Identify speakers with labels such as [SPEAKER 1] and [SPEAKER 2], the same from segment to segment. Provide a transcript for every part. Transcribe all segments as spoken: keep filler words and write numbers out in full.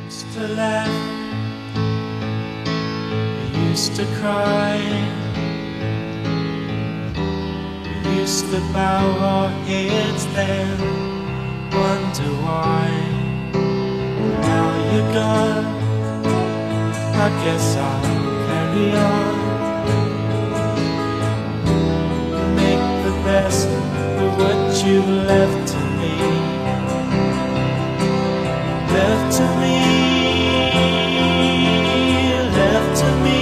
[SPEAKER 1] used to laugh, we used to cry, we used to bow our heads then wonder why. Now you're gone, I guess I'll carry on, make the best of what you've left to me. Left to me, left to me.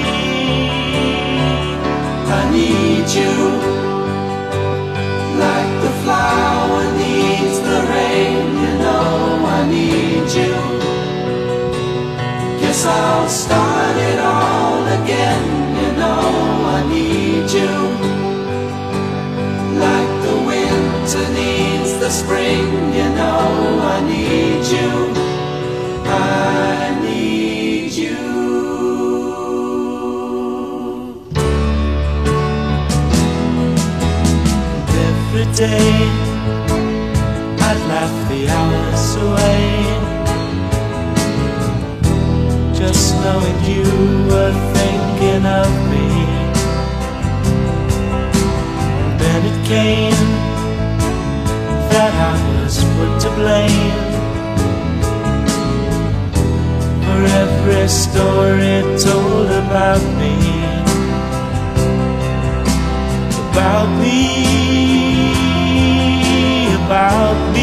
[SPEAKER 1] I need you, like the flower needs the rain. You know I need you. Guess I'll start it all again. You know I need you, like the winter needs the spring. You know I need you, I need you. Every day I'd laugh the hours away, just knowing you were thinking of me. Then it came that I was put to blame for every story told about me, about me, about me.